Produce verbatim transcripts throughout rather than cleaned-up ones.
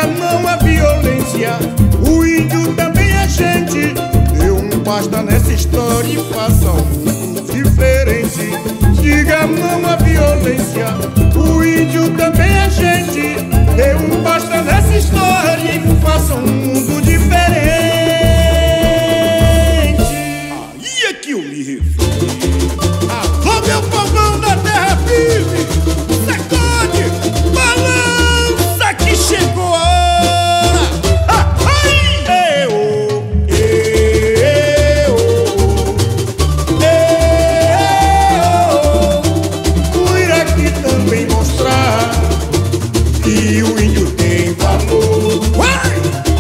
diga não à violência. O índio também é gente. Dê um basta nessa história e faça um mundo diferente. Diga não à violência. O índio também é gente. Dê um basta nessa história e faça um mundo diferente. Aí é que eu me refiro. Alô, meu povão da terra firme, sacode, balança que chegou a hora. Ah, ai! Eu, eu, eu, fui aqui também mostrar que o índio tem valor. Uai!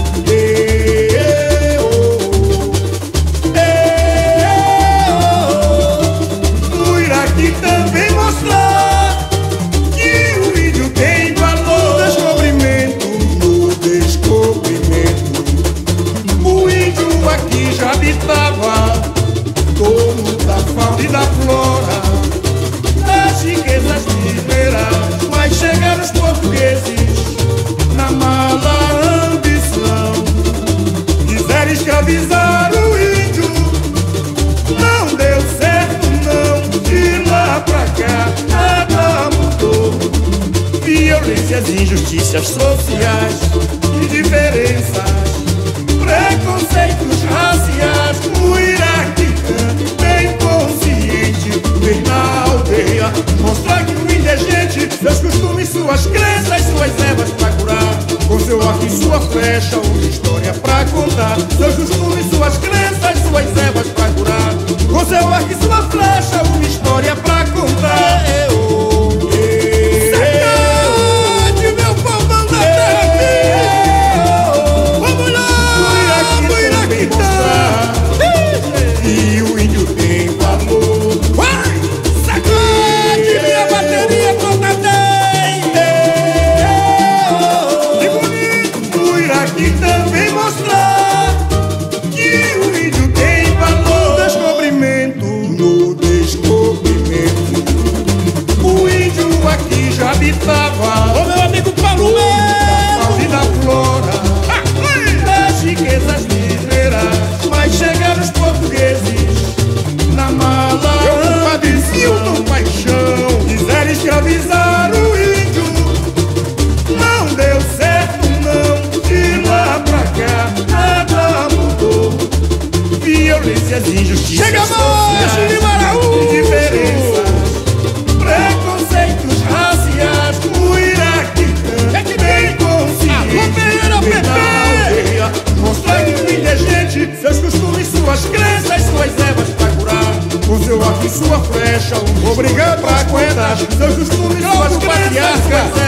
Também mostrar que o índio tem valor. No descobrimento, no descobrimento, o índio aqui já habitava, dono da fauna e da flora, das riquezas minerais. Mas chegaram os portugueses na mala ambição, quiseram escravizar o índio. Não deu certo não, de lá pra cá nada mudou. Violências, injustiças sociais, indiferenças, preconceitos raciais. O Iraque bem consciente vem na aldeia mostrar que o índio é gente. Seus costumes, suas crenças, suas ervas pra curar. Com seu arco e sua flecha, uma história pra contar. Seus costumes, suas crenças, suas ervas pra curar. Com seu arco e sua flecha, uma história pra contar. Eu, sacode, meu povão da terra. Vamos lá, fui aqui mostrar que o índio tem valor. Vai, sacode, minha bateria pronta tem. Que bonito, fui aqui também mostrar que o índio tem valor. No descobrimento, o índio aqui já habitava. Ô meu amigo Paulo, da fauna e da flora, das riquezas minerais. Mas chegaram os portugueses na mala ambição, paixão, quiseram escravizar o índio. Não deu certo não, de lá pra cá nada mudou. Violências, injustiças, chega mais, indiferenças, preconceitos raciais. O Iraque é que bem consciente vem na aldeia mostrar que o índio é gente. Seus costumes, suas crenças, suas ervas pra curar. Com seu arco e sua flecha, um obrigado pra contar. Seus costumes, suas crenças, suas